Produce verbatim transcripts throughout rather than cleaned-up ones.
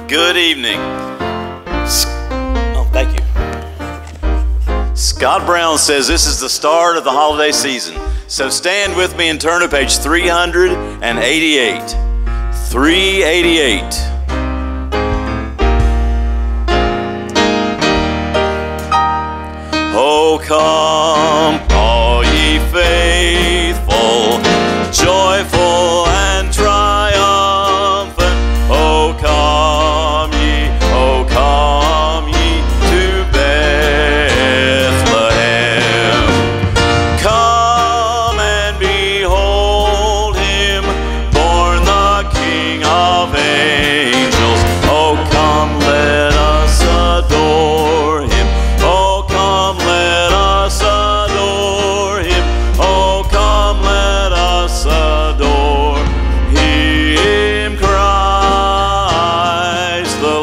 Good evening. Oh, thank you. Scott Brown says this is the start of the holiday season. So stand with me and turn to page three hundred eighty-eight. three eighty-eight. Oh, come, all ye faithful, joyful and triumphant. Oh, come ye, oh, come ye to Bethlehem. Come and behold him, born the King of angels. Oh, come, let us adore him. Oh, come, let us adore him. Oh, come, let us adore him, Christ the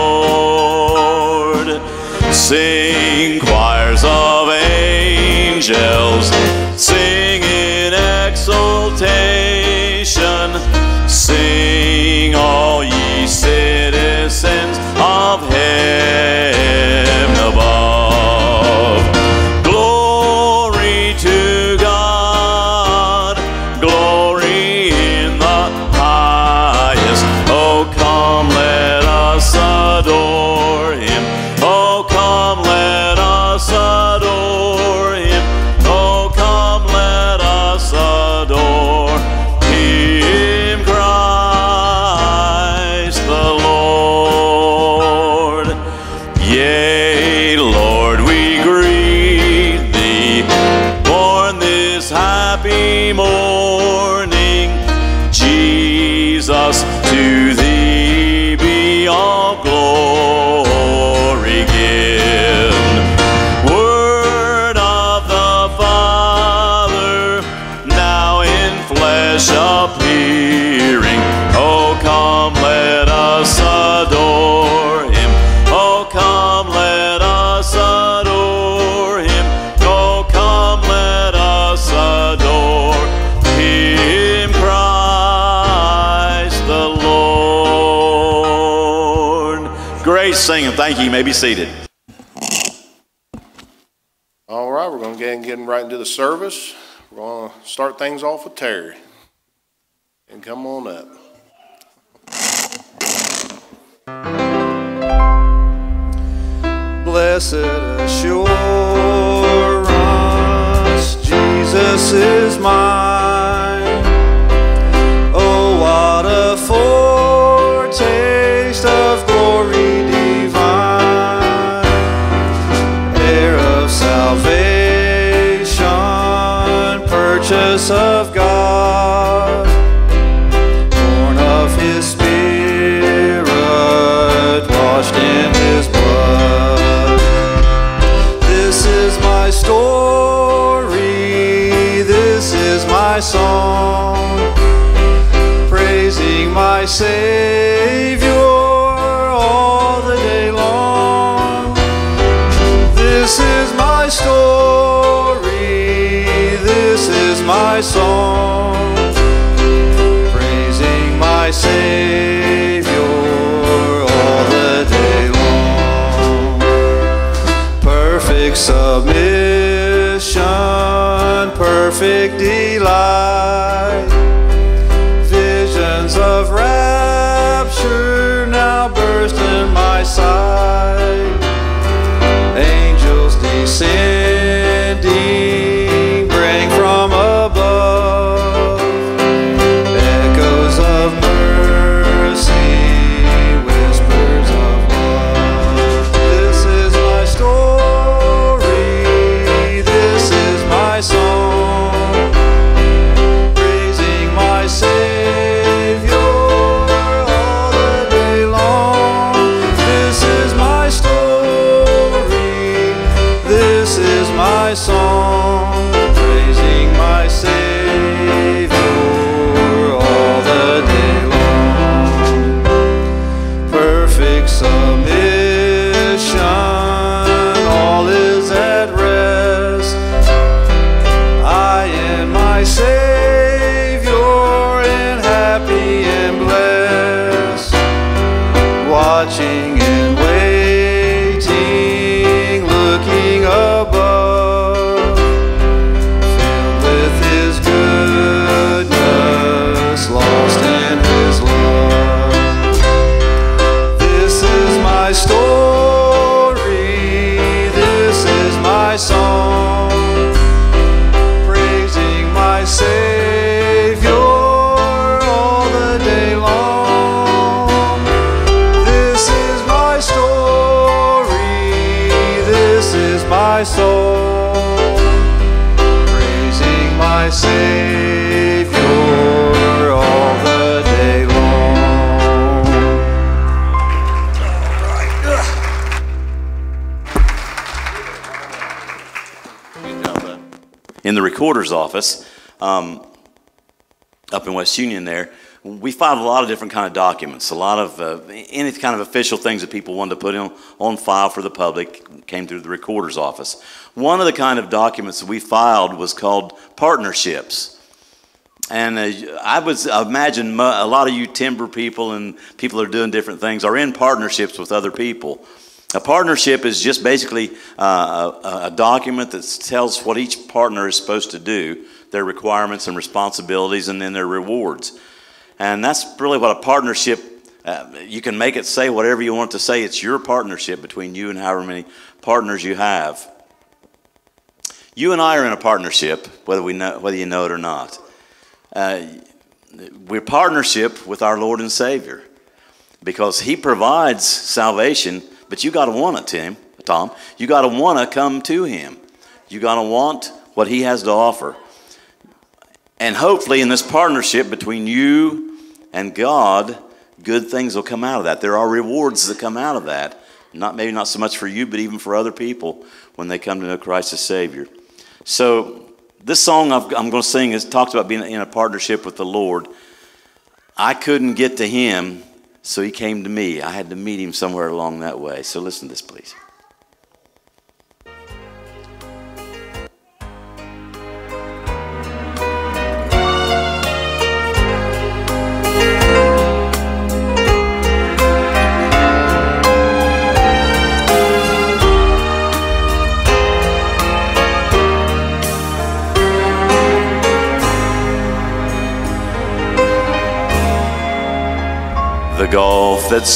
Lord. Sing, choirs of angels, sing in exultation. Sing, all ye citizens of heaven above. Glory to God, glory in the highest. Oh, come, let us adore him. Oh, come, let us adore him. Oh, come, let us adore him, Christ the Lord. Yea, Lord, we greet thee, born this happy morning. Jesus, to thee be all glory given. Word of the Father, now in flesh appearing. Oh, come, let us adore him. Oh, come, let us adore him. Oh, come, let us adore him, Christ the Lord. Great singing. Thank you. You may be seated. All right, we're going to get getting right into the service. We're going to start things off with Terry. And come on up. Blessed assurance, Jesus is mine. Oh, what a foretaste of glory divine, heir of salvation, purchase of God, born of his Spirit, washed in his blood. This is my story, this is my song, praising my Savior all the day long. This is my story, this is my song, praising my Savior all the day long. Perfect submission, perfect delight, visions of rapture now burst in my sight. Angels descending, bring from above echoes of mercy, whispers of love. This is my story, this is my song, praising my Savior all the day long. This is my story, this is my song, praising my Savior all the day long. Perfect submission, all is at rest. I and my Savior, and happy and blessed. Why watching and waiting, looking above, filled with His goodness, lost in His love. This is my story, this is my song, praising my Savior all the day long. This is my story, this is my soul, praising my Savior all the day long. In the recorder's office, um, up in West Union there, we filed a lot of different kind of documents, a lot of uh, any kind of official things that people wanted to put in, on file for the public came through the recorder's office. One of the kind of documents that we filed was called partnerships. And uh, I would imagine a lot of you timber people and people that are doing different things are in partnerships with other people. A partnership is just basically uh, a, a document that tells what each partner is supposed to do, their requirements and responsibilities, and then their rewards. And that's really what a partnership, uh, you can make it say whatever you want it to say. It's your partnership between you and however many partners you have. You and I are in a partnership, whether, we know, whether you know it or not. Uh, we're partnership with our Lord and Savior because He provides salvation. But you got to want it, Tim, Tom. You got to want to come to Him. You got to want what He has to offer. And hopefully in this partnership between you and God, good things will come out of that. There are rewards that come out of that. Not maybe not so much for you, but even for other people when they come to know Christ as Savior. So this song I've, I'm going to sing is talks about being in a partnership with the Lord. I couldn't get to Him, so He came to me. I had to meet Him somewhere along that way. So listen to this, please. The gulf that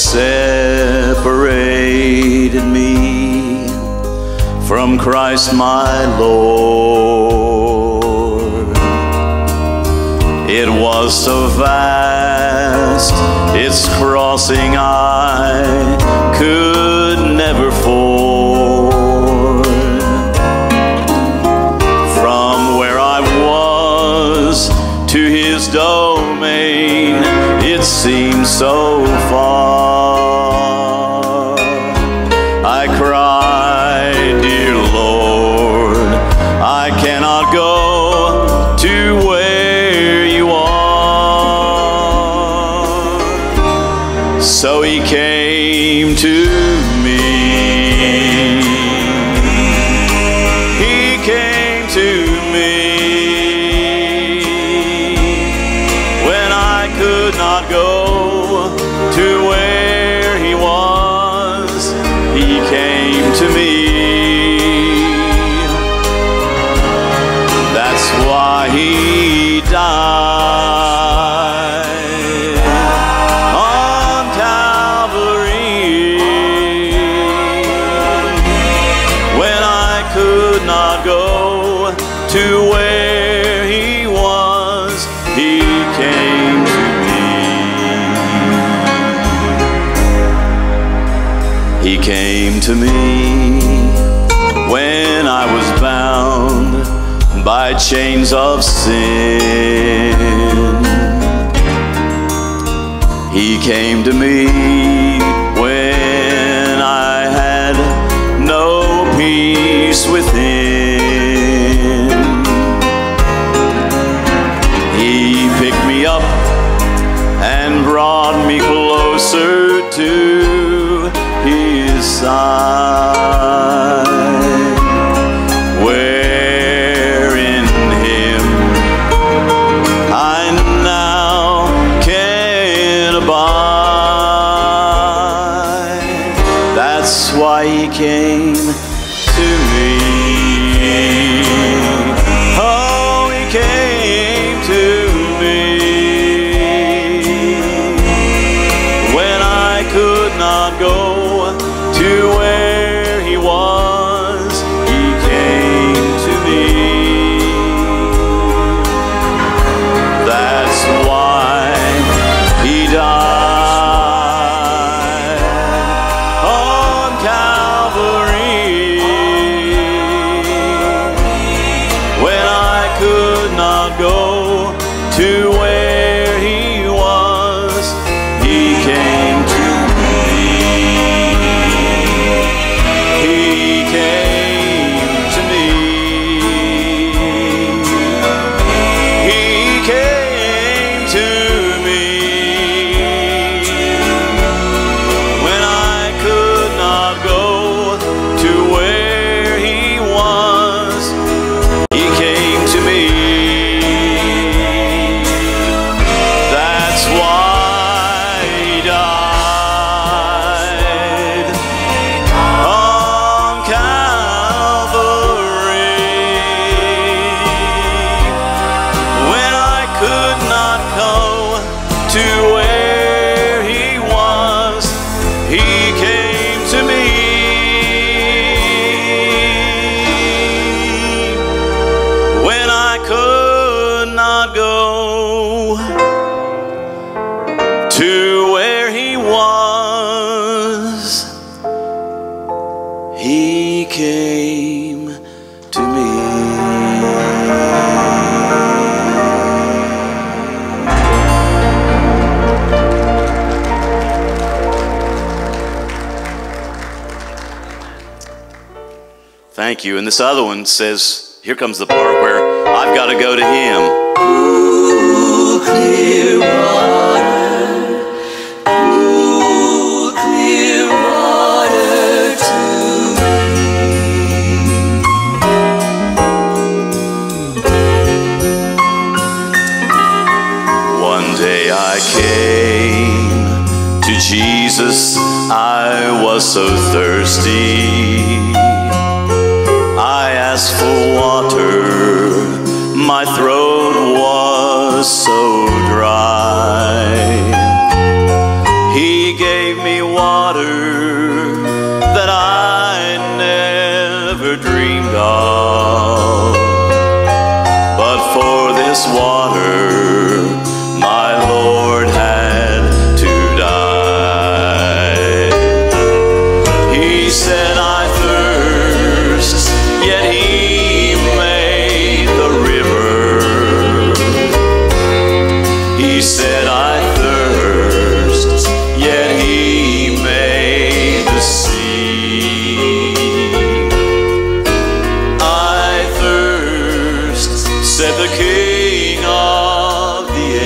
separated me from Christ my Lord, it was so vast, its crossing I could never ford. From where I was to His domain, it seemed so far. I cried, dear Lord, I cannot go to where You are. So He came to me. He came to me when I could not go to where He was. He came to me. That's why He died on Calvary when I could not go to where He was. He came to me. He came to me when I was bound by chains of sin. He came to me when I had no peace within. He picked me up and brought me closer to His side, where in Him I now can abide. That's why he came to me. Oh, he came to me when I could not go to where he was. He came to me. That's why he died. Go to where he was, he came to me. He came to me. He came to me when I could not go to where he was. He came to me. To where he was, he came to me. Thank you. And this other one says, here comes the part where I've got to go to him. Ooh, clear water. I came to Jesus, I was so thirsty. I asked for water, my throat was so dry. He gave me water that I never dreamed of. But for this water, my Lord had to die. He said, I thirst, yet he made the river. He said, I thirst, yet he made the sea. I thirst, said the King of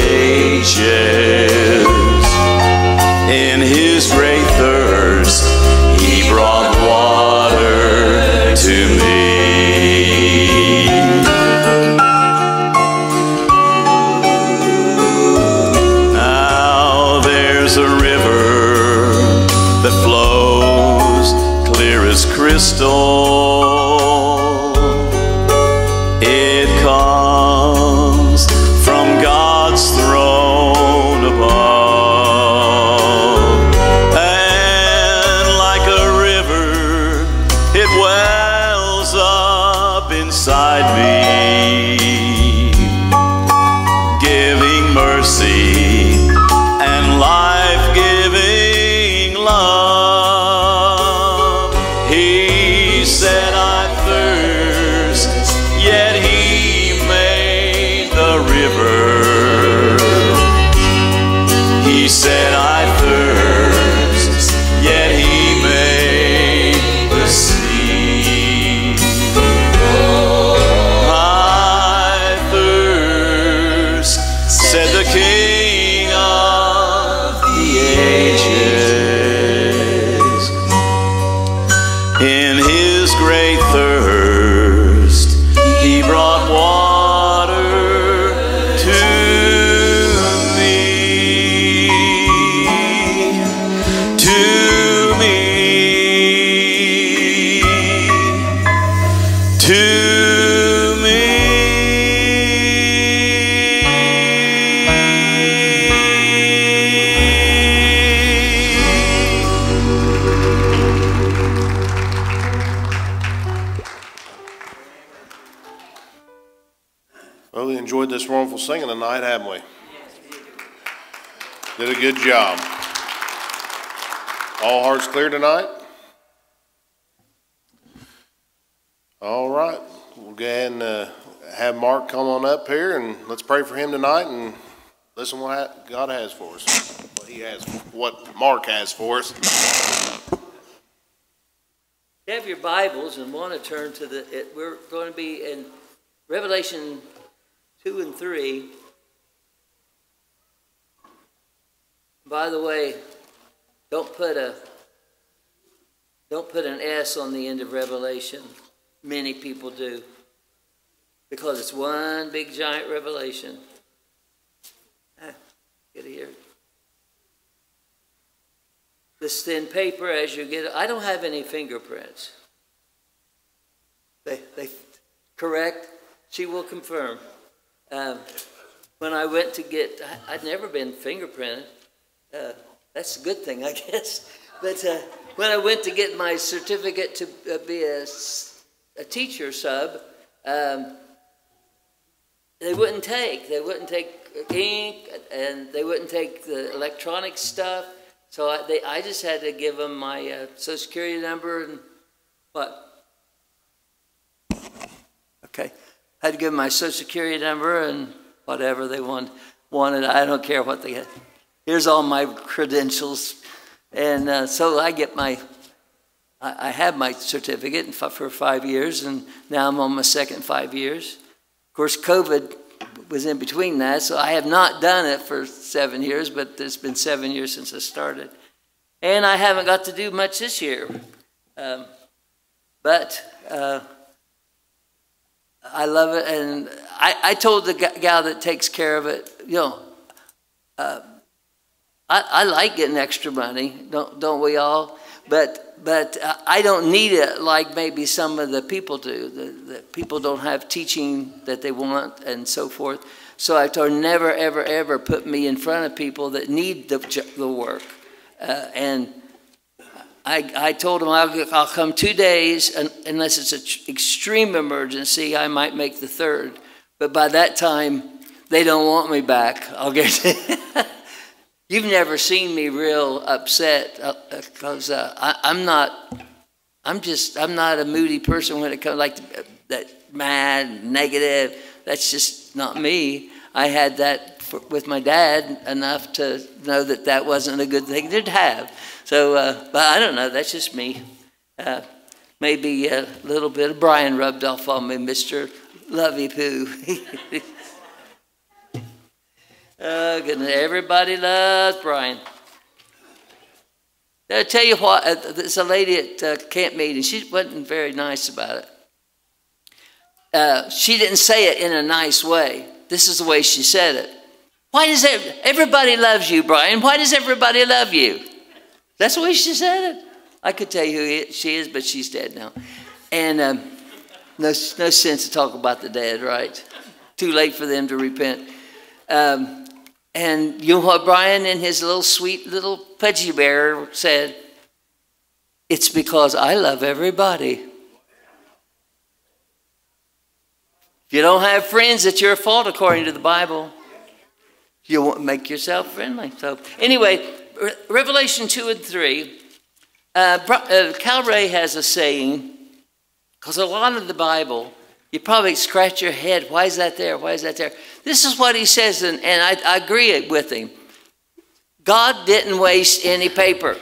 ages. In his great thirst, he brought water to me. Now there's a river that flows clear as crystal. It comes from God's throne above, and like a river it wells up inside me, giving mercy and life-giving love. He said, I thirst, yet he made the river. He said, I thirst, yet he made the sea. I thirst, said the King of the ages. In his great this wonderful singing tonight, haven't we? Did a good job. All hearts clear tonight? All right. We'll go ahead and uh, have Mark come on up here, and let's pray for him tonight and listen what God has for us. What he has, what Mark has for us. You have your Bibles and want to turn to the, it, we're going to be in Revelation two and three. By the way, don't put a, don't put an S on the end of Revelation. Many people do. Because it's one big giant revelation. Ah, get it here. This thin paper, as you get it, I don't have any fingerprints. They, they correct? She will confirm. Um, when I went to get, I, I'd never been fingerprinted. Uh, that's a good thing, I guess. But uh, when I went to get my certificate to uh, be a, a teacher sub, um, they wouldn't take. They wouldn't take ink, and they wouldn't take the electronic stuff. So I, they, I just had to give them my uh, social security number and what? Okay. I had to give them my social security number and whatever they want, wanted. I don't care what they had. Here's all my credentials. And uh, so I get my, I, I have my certificate for five years, and now I'm on my second five years. Of course, COVID was in between that, so I have not done it for seven years, but it's been seven years since I started. And I haven't got to do much this year. Um, but uh, I love it, and I, I told the gal that takes care of it, you know, uh, I, I like getting extra money, don't, don't we all? But, but uh, I don't need it like maybe some of the people do. The, the people don't have teaching that they want and so forth. So I told her, never, ever, ever put me in front of people that need the, the work. Uh, and I, I told them I'll, I'll come two days, and, unless it's an extreme emergency, I might make the third. But by that time, they don't want me back. I'll get You've never seen me real upset because uh, uh, I, I'm not, I'm just, I'm not a moody person when it comes like that mad, negative. That's just not me. I had that for, with my dad enough to know that that wasn't a good thing to have. So, uh, but I don't know, that's just me. Uh, maybe a little bit of Brian rubbed off on me, Mister Lovey-Poo. Oh, goodness. Everybody loves Brian. I'll tell you what, uh, there's a lady at uh, camp meeting. She wasn't very nice about it. Uh, she didn't say it in a nice way. This is the way she said it. Why does it, everybody loves you, Brian? Why does everybody love you? That's the way she said it. I could tell you who he, she is, but she's dead now. And um, no, no sense to talk about the dead, right? Too late for them to repent. Um, And you know what Brian in his little sweet little pudgy bear said? It's because I love everybody. If you don't have friends, it's your fault according to the Bible. You won't make yourself friendly. So anyway, Re Revelation two and three, uh, uh, Cal Ray has a saying, because a lot of the Bible, you probably scratch your head. Why is that there? Why is that there? This is what he says, and, and I, I agree with him. God didn't waste any paper.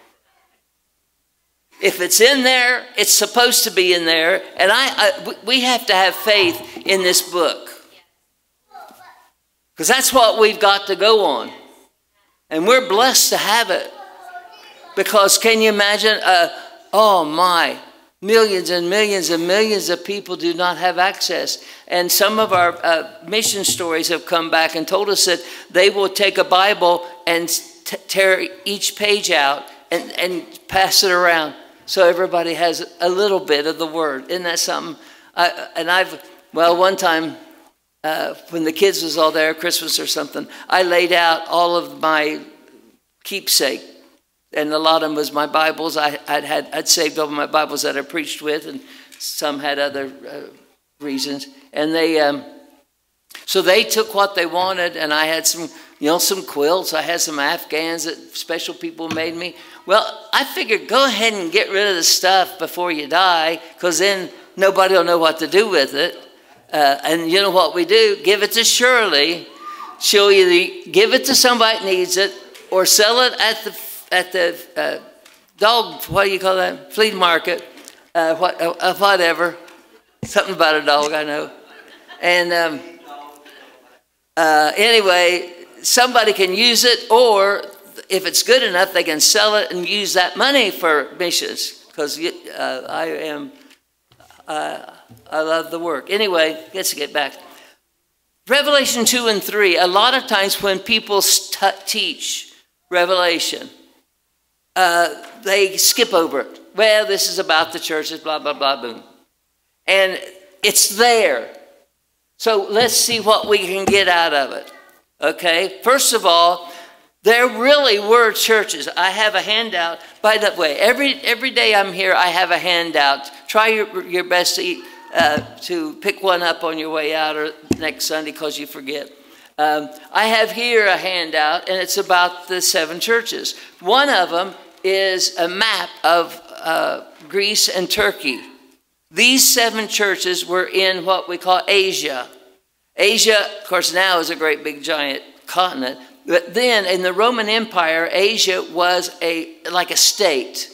If it's in there, it's supposed to be in there. And I, I we have to have faith in this book. Because that's what we've got to go on. And we're blessed to have it. Because can you imagine, uh, oh my, millions and millions and millions of people do not have access. And some of our uh, mission stories have come back and told us that they will take a Bible and t tear each page out and, and pass it around so everybody has a little bit of the word. Isn't that something? I, and I've, well, one time uh, when the kids was all there, Christmas or something, I laid out all of my keepsake. And a lot of them was my Bibles. I, I'd, had, I'd saved all my Bibles that I preached with, and some had other uh, reasons. And they, um, So they took what they wanted, and I had some, you know, some quilts. I had some Afghans that special people made me. Well, I figured go ahead and get rid of the stuff before you die, because then nobody will know what to do with it. Uh, and you know what we do? Give it to Shirley. She'll either give it to somebody that needs it, or sell it at the at the uh, dog, what do you call that? Flea market, uh, what, uh, whatever. Something about a dog, I know. And um, uh, anyway, somebody can use it, or if it's good enough, they can sell it and use that money for missions. Because uh, I am, uh, I love the work. Anyway, let's get back. Revelation two and three, a lot of times when people teach Revelation, uh, they skip over it. Well, this is about the churches, blah, blah, blah, boom. And it's there. So let's see what we can get out of it. Okay, first of all, there really were churches. I have a handout. By the way, every, every day I'm here, I have a handout. Try your, your best to eat. Uh, to pick one up on your way out or next Sunday because you forget. Um, I have here a handout, and it's about the seven churches. One of them is a map of uh, Greece and Turkey. These seven churches were in what we call Asia. Asia, of course, now is a great big giant continent. But then in the Roman Empire, Asia was a like a state.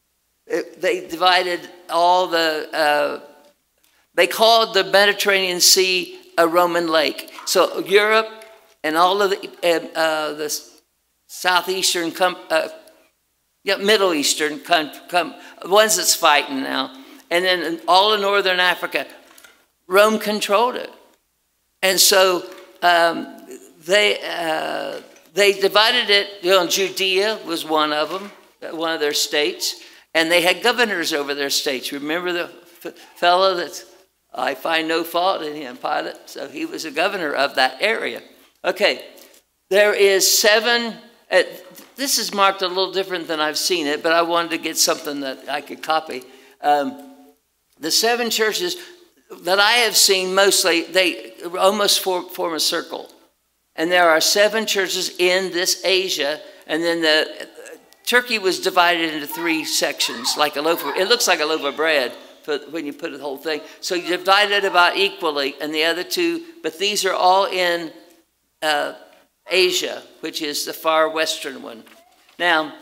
It, they divided all the... Uh, They called the Mediterranean Sea a Roman lake. So Europe and all of the, uh, the southeastern, uh, yeah, Middle Eastern, come, come, ones that's fighting now, and then all of northern Africa, Rome controlled it. And so um, they, uh, they divided it, you know, Judea was one of them, one of their states, and they had governors over their states. Remember the fellow that's, I find no fault in him, Pilate. So he was a governor of that area. Okay, there is seven. Uh, this is marked a little different than I've seen it, but I wanted to get something that I could copy. Um, the seven churches that I have seen mostly, they almost form, form a circle. And there are seven churches in this Asia, and then the uh, Turkey was divided into three sections, like a loaf of, it looks like a loaf of bread. When you put the whole thing. So you divide it about equally, and the other two, but these are all in uh, Asia, which is the far western one. Now,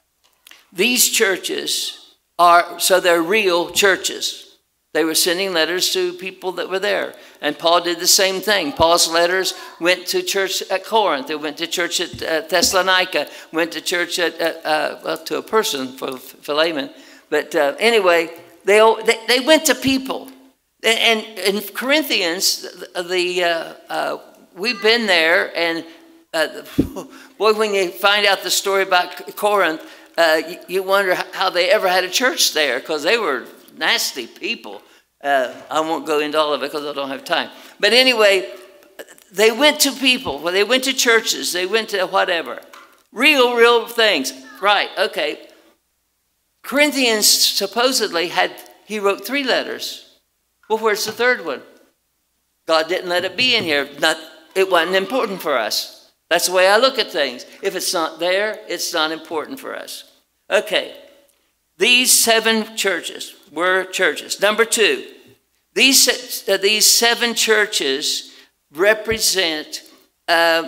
these churches are, so they're real churches. They were sending letters to people that were there. And Paul did the same thing. Paul's letters went to church at Corinth. They went to church at uh, Thessalonica, went to church at, uh, uh, well, to a person, for Philemon. But uh, anyway, They, they, they went to people. And in Corinthians, the, the uh, uh, we've been there, and uh, boy, when you find out the story about Corinth, uh, you, you wonder how they ever had a church there, because they were nasty people. Uh, I won't go into all of it because I don't have time. But anyway, they went to people. Well, they went to churches. They went to whatever. Real, real things. Right, okay. Corinthians supposedly had, he wrote three letters. Well, where's the third one? God didn't let it be in here. Not, it wasn't important for us. That's the way I look at things. If it's not there, it's not important for us. Okay, these seven churches were churches. Number two, these, uh, these seven churches represent uh,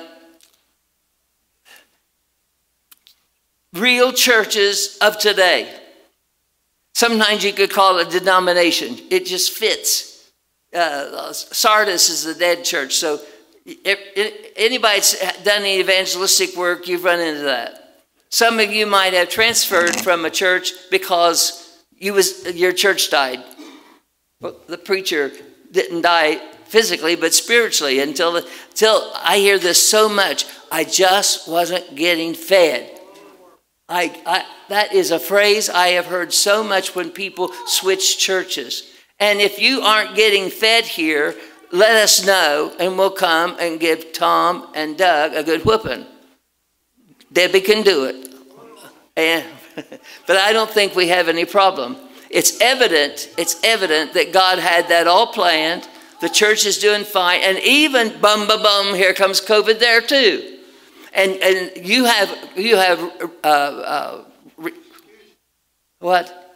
real churches of today. Sometimes you could call it a denomination. It just fits. Uh, Sardis is the dead church. So if, if anybody's done any evangelistic work, you've run into that. Some of you might have transferred from a church because you was, your church died. Well, the preacher didn't die physically, but spiritually. Until, until I hear this so much, I just wasn't getting fed. I, I, that is a phrase I have heard so much when people switch churches. And if you aren't getting fed here, let us know, and we'll come and give Tom and Doug a good whooping. Debbie can do it. And, but I don't think we have any problem. It's evident, it's evident that God had that all planned The church is doing fine. And even bum, bum, bum, here comes COVID there too. And, and you have, you have uh, uh, re, what?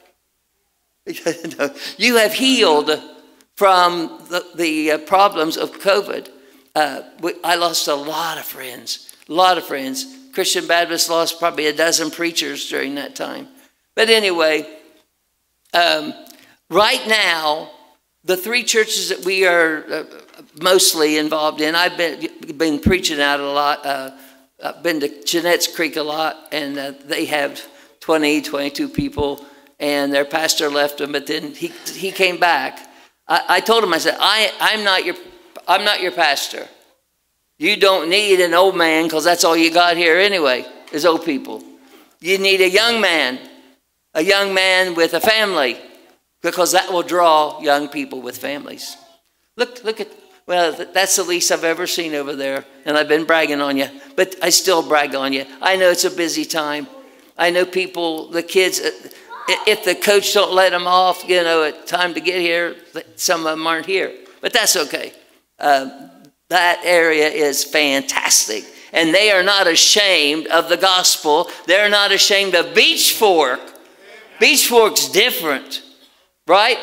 You have healed from the, the uh, problems of COVID. Uh, we, I lost a lot of friends, a lot of friends. Christian Baptist lost probably a dozen preachers during that time. But anyway, um, right now, the three churches that we are uh, mostly involved in, I've been, been preaching out a lot. Uh, I've been to Jeanette's Creek a lot, and uh, they have twenty, twenty-two people, and their pastor left them, but then he, he came back. I, I told him, I said, I, I'm, not your, I'm not your pastor. You don't need an old man, because that's all you got here anyway, is old people. You need a young man, a young man with a family, because that will draw young people with families. Look, look at, well, that's the least I've ever seen over there, and I've been bragging on you, but I still brag on you. I know it's a busy time. I know people, the kids, if the coach don't let them off, you know, it's time to get here, some of them aren't here, but that's okay. Uh, that area is fantastic, and they are not ashamed of the gospel. They're not ashamed of Beach Fork. Beach Fork's different. Right?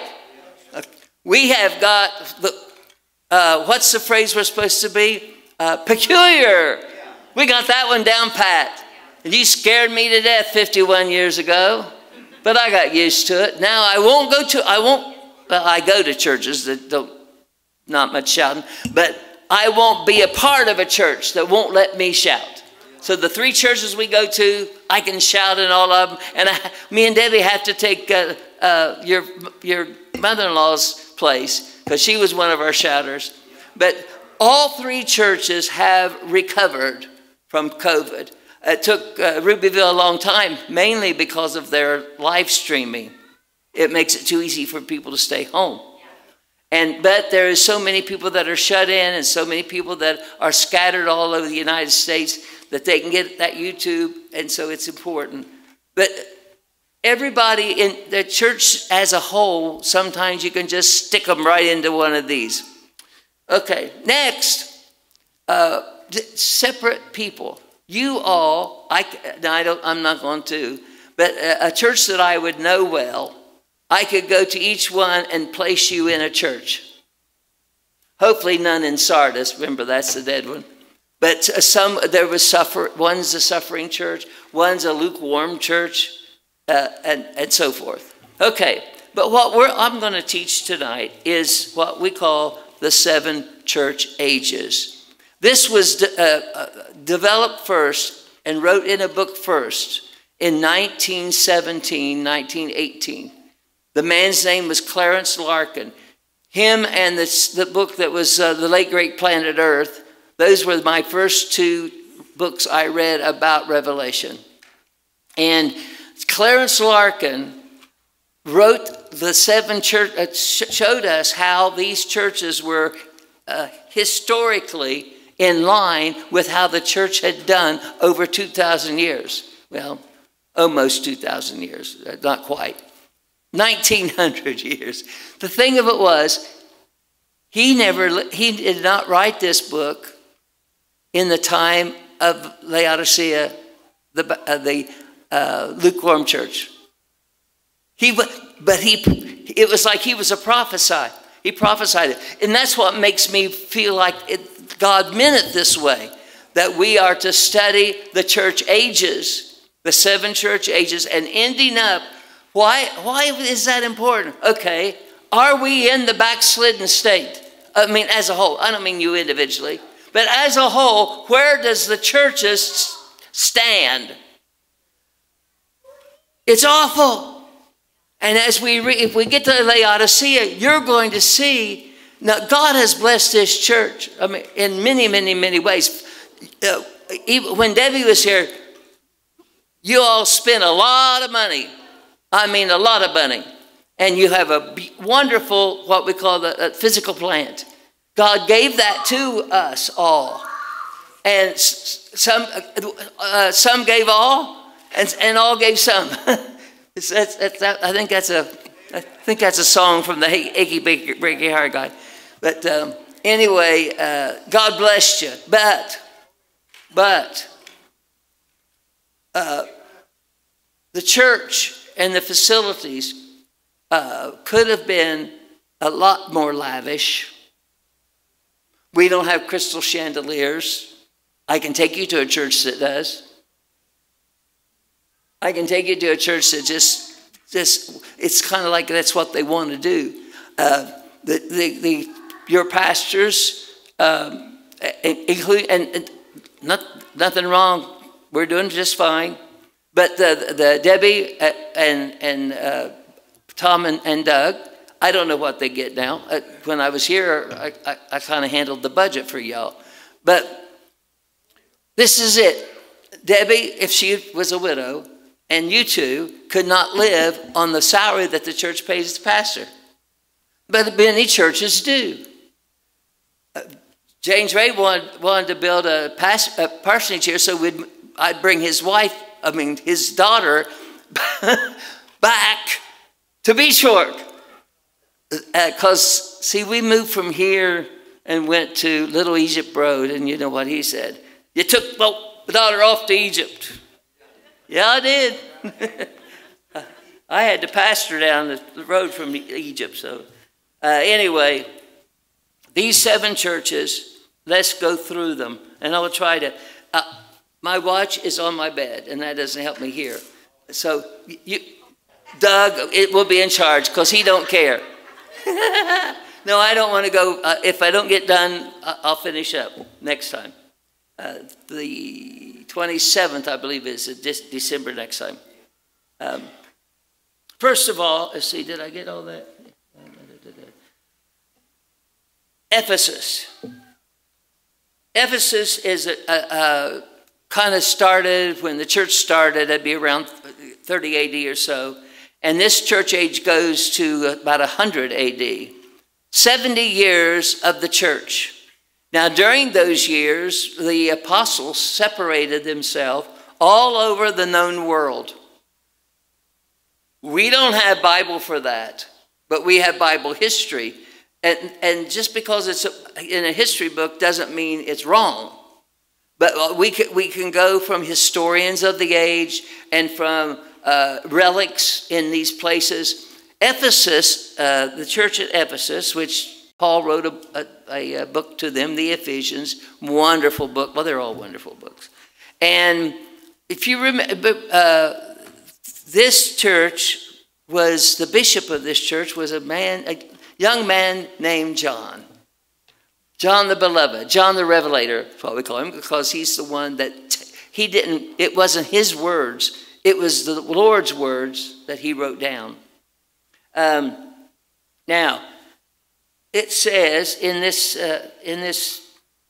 We have got, the, uh, what's the phrase we're supposed to be? Uh, peculiar. We got that one down pat. And you scared me to death fifty-one years ago, but I got used to it. Now I won't go to, I won't, well, I go to churches that don't, not much shouting, but I won't be a part of a church that won't let me shout. So the three churches we go to, I can shout in all of them. And I, me and Debbie have to take uh, uh, your, your mother-in-law's place, because she was one of our shouters. But all three churches have recovered from COVID. It took uh, Rubyville a long time, mainly because of their live streaming. It makes it too easy for people to stay home. And, but there is so many people that are shut in, and so many people that are scattered all over the United States, that they can get that YouTube, and so it's important. But everybody in the church as a whole, sometimes you can just stick them right into one of these. Okay, next, uh, separate people. You all, I, I don't, I'm not going to, but a, a church that I would know well, I could go to each one and place you in a church. Hopefully none in Sardis. Remember, that's the dead one. But some, there was suffer, one's a suffering church, one's a lukewarm church, uh, and, and so forth. Okay, but what we're, I'm going to teach tonight is what we call the seven church ages. This was de uh, uh, developed first and wrote in a book first in nineteen seventeen, nineteen eighteen. The man's name was Clarence Larkin. Him and this, the book that was uh, The Late Great Planet Earth, those were my first two books I read about Revelation. And Clarence Larkin wrote the seven church, uh, sh showed us how these churches were uh, historically in line with how the church had done over two thousand years. Well, almost two thousand years, not quite. nineteen hundred years. The thing of it was, he never, he did not write this book in the time of Laodicea, the, uh, the uh, lukewarm church. He, but he, it was like he was a prophesy. He prophesied it. And that's what makes me feel like it, God meant it this way, that we are to study the church ages, the seven church ages, and ending up, why, why is that important? Okay, are we in the backslidden state? I mean, as a whole. I don't mean you individually. But as a whole, where does the churches stand? It's awful. And as we re if we get to Laodicea, you're going to see, now God has blessed this church, I mean, in many, many, many ways. Uh, even when Debbie was here, you all spent a lot of money. I mean, a lot of money. And you have a wonderful, what we call the uh, physical plant. God gave that to us all. And some, uh, some gave all, and, and all gave some. it's, that's, that's, that, I think that's a, I think that's a song from the Achy Breaky Heart guy. But um, anyway, uh, God bless you. But, but, uh, the church and the facilities uh, could have been a lot more lavish. We don't have crystal chandeliers. I can take you to a church that does. I can take you to a church that just, just it's kind of like that's what they want to do. Uh, the, the, the, your pastors, um, include, and, and not, nothing wrong. We're doing just fine. But the, the Debbie and, and uh, Tom and, and Doug, I don't know what they get now. Uh, when I was here, I, I, I kind of handled the budget for y'all. But this is it. Debbie, if she was a widow, and you two could not live on the salary that the church pays the pastor. But many churches do. Uh, James Ray wanted, wanted to build a, pas, a parsonage here, so we'd, I'd bring his wife, I mean his daughter, back to Beachfork. Because, uh, see, we moved from here and went to Little Egypt Road, and you know what he said. You took my daughter off to Egypt. Yeah, I did. I had to pastor down the road from Egypt. So uh, anyway, these seven churches, let's go through them. And I will try to, uh, my watch is on my bed, and that doesn't help me here. So you, Doug, it will be in charge because he don't care. No, I don't want to go. Uh, if I don't get done, I'll finish up next time. Uh, the twenty-seventh, I believe, is December next time. Um, first of all, let's see, did I get all that? Ephesus. Ephesus is a, a, a kind of started when the church started. It'd be around thirty A D or so. And this church age goes to about one hundred A D. seventy years of the church. Now, during those years, the apostles separated themselves all over the known world. We don't have Bible for that, but we have Bible history. And, and just because it's in a history book doesn't mean it's wrong. But we can, we can go from historians of the age and from uh, relics in these places. Ephesus, uh, the church at Ephesus, which Paul wrote a, a, a book to them, the Ephesians, wonderful book. Well, they're all wonderful books. And if you remember, uh, this church was, the bishop of this church was a man, a young man named John. John the Beloved, John the Revelator, that's what we call him, because he's the one that, he didn't, it wasn't his words, it was the Lord's words that he wrote down. Um, now, it says in this, uh, in this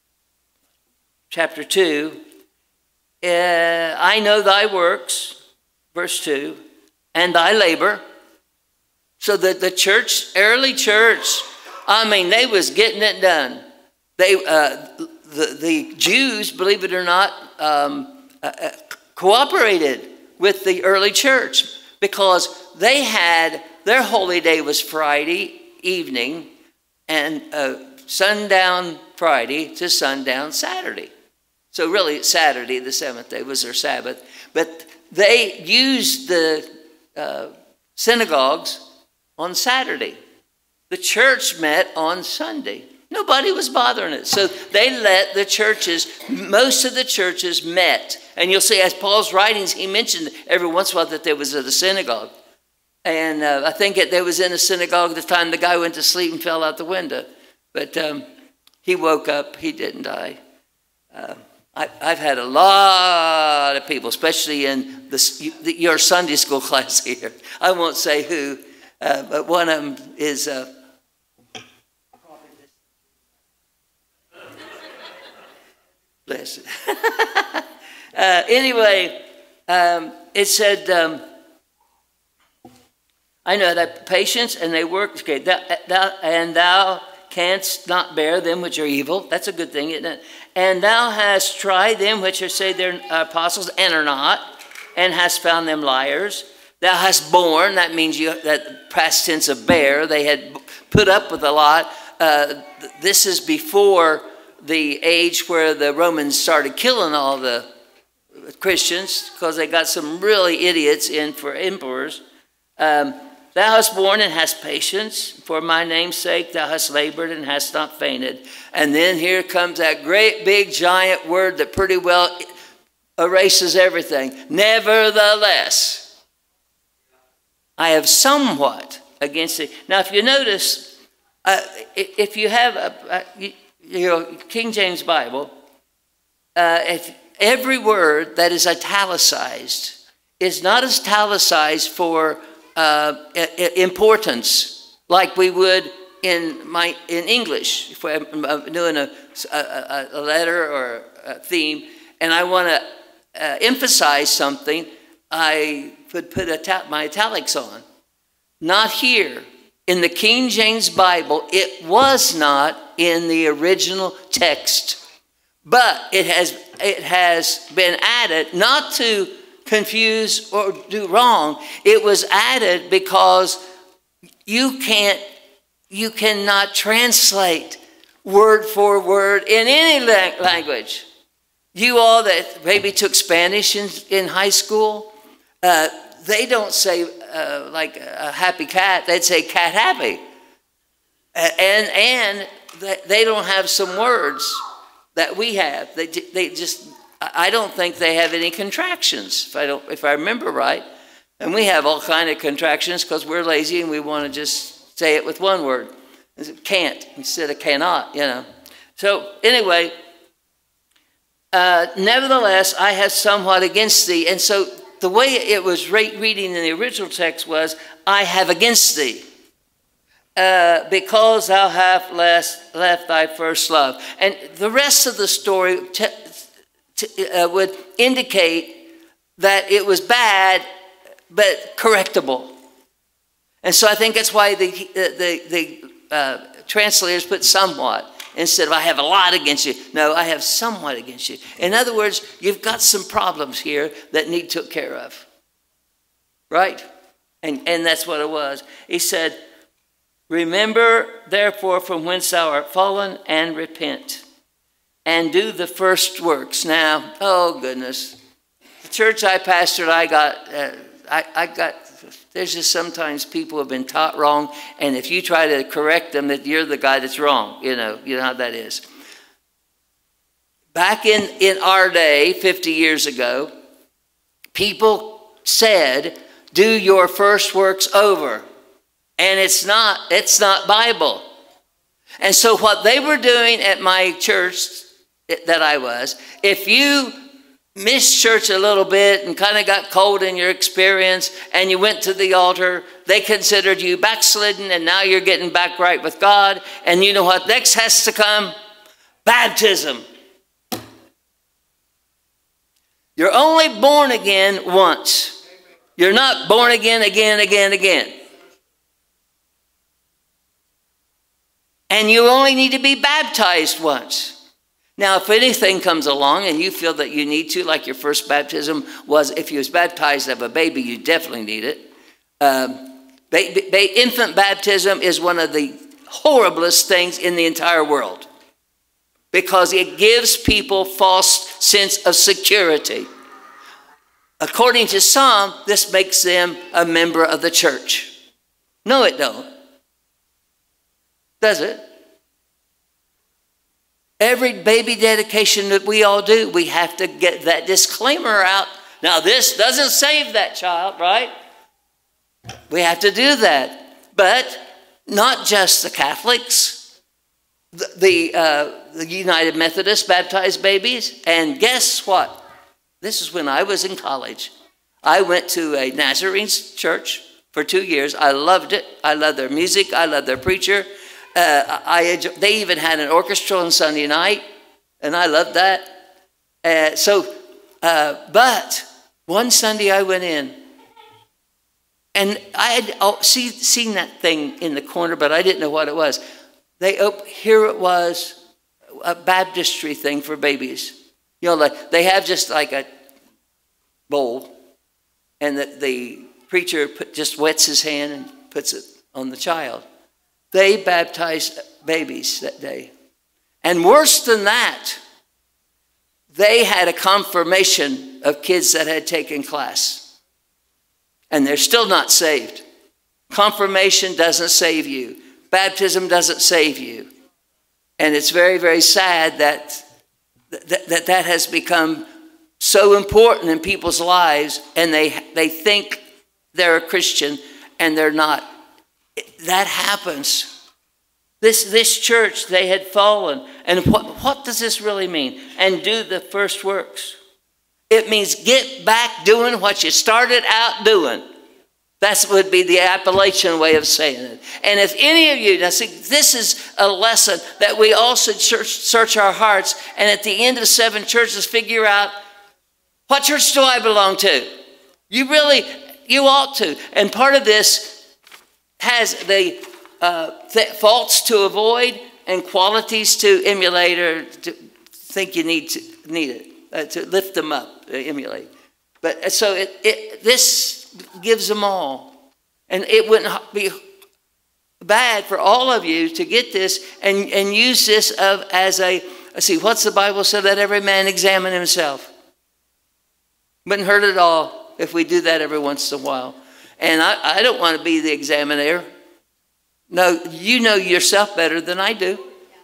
chapter two, uh, I know thy works, verse two, and thy labor. So that the church, early church, I mean, they was getting it done. They, uh, the, the Jews, believe it or not, um, uh, cooperated with the early church because they had, their holy day was Friday evening, and uh, sundown Friday to sundown Saturday. So really Saturday, the seventh day, was their Sabbath. But they used the uh, synagogues on Saturday. The church met on Sunday. Nobody was bothering it. So they let the churches, most of the churches met. And you'll see as Paul's writings, he mentioned every once in a while that there was at a synagogue. And uh, I think it, there was in a synagogue at the time the guy went to sleep and fell out the window. But um, he woke up. He didn't die. Uh, I, I've had a lot of people, especially in the, your Sunday school class here. I won't say who, uh, but one of them is... Uh, bless it. uh, anyway, um, it said... Um, I know that patience and they work, okay, thou, thou, and thou canst not bear them which are evil. That's a good thing, isn't it? And thou hast tried them which are say they're apostles and are not, and hast found them liars. Thou hast borne, that means you, that past tense of bear, they had put up with a lot. uh, this is before the age where the Romans started killing all the Christians because they got some really idiots in for emperors. Um, thou hast borne and hast patience. For my name's sake thou hast labored and hast not fainted. And then here comes that great big giant word that pretty well erases everything. Nevertheless, I have somewhat against thee. Now, if you notice, uh, if you have a, a you know, King James Bible, uh, if every word that is italicized is not italicized for uh, importance like we would in my in English. If I'm doing a, a, a letter or a theme and I want to uh, emphasize something, I would put a my italics on. Not here. In the King James Bible, it was not in the original text. But it has, it has been added, not to confuse or do wrong. It was added because you can't, you cannot translate word for word in any language. You all that maybe took Spanish in, in high school, uh, they don't say uh, like a happy cat, they'd say cat happy. And, and they don't have some words that we have. They, they just, I don't think they have any contractions, if I, don't, if I remember right. And we have all kind of contractions because we're lazy and we want to just say it with one word. Can't instead of cannot, you know. So anyway, uh, nevertheless, I have somewhat against thee. And so the way it was re reading in the original text was, I have against thee. Uh, because thou hast left, left thy first love. And the rest of the story t t uh, would indicate that it was bad, but correctable. And so I think that's why the, the, the uh, translators put somewhat instead of I have a lot against you. No, I have somewhat against you. In other words, you've got some problems here that need took care of. Right? And, and that's what it was. He said, remember, therefore, from whence thou art fallen, and repent, and do the first works. Now, oh goodness, the church I pastored, I got, uh, I, I got. There's just sometimes people have been taught wrong, and if you try to correct them, that you're the guy that's wrong. You know, you know how that is. Back in in our day, fifty years ago, people said, "Do your first works over." And it's not, it's not Bible. And so what they were doing at my church that I was, if you missed church a little bit and kind of got cold in your experience and you went to the altar, they considered you backslidden and now you're getting back right with God. And you know what next has to come? Baptism. You're only born again once. You're not born again, again, again, again. And you only need to be baptized once. Now, if anything comes along and you feel that you need to, like your first baptism was, if you was baptized of a baby, you definitely need it. Um, ba ba infant baptism is one of the horriblest things in the entire world because it gives people false sense of security. According to some, this makes them a member of the church. No, it don't. Does it? Every baby dedication that we all do, we have to get that disclaimer out. Now, this doesn't save that child, right? We have to do that. But not just the Catholics, the, the, uh, the United Methodists baptize babies. And guess what? This is when I was in college. I went to a Nazarene church for two years. I loved it. I loved their music. I loved their preacher. Uh, I, they even had an orchestra on Sunday night, and I loved that. Uh, so, uh, but one Sunday I went in, and I had oh, see, seen that thing in the corner, but I didn't know what it was. They op here it was, a baptistry thing for babies. You know, like they have just like a bowl, and the, the preacher put, just wets his hand and puts it on the child. They baptized babies that day. And worse than that, they had a confirmation of kids that had taken class. And they're still not saved. Confirmation doesn't save you. Baptism doesn't save you. And it's very, very sad that that, that, that has become so important in people's lives, and they, they think they're a Christian and they're not. That happens. This, this church, they had fallen. And what, what does this really mean? And do the first works. It means get back doing what you started out doing. That would be the Appalachian way of saying it. And if any of you, now see, this is a lesson that we all should search, search our hearts, and at the end of seven churches figure out, what church do I belong to? You really, you ought to. And part of this has the uh, th faults to avoid and qualities to emulate, or to think you need to need it uh, to lift them up, uh, emulate. But so it, it this gives them all, and it wouldn't be bad for all of you to get this and and use this of as a let's see, what's the Bible say? Let every man examine himself. Wouldn't hurt at all if we do that every once in a while. And I, I don't want to be the examiner. No, you know yourself better than I do.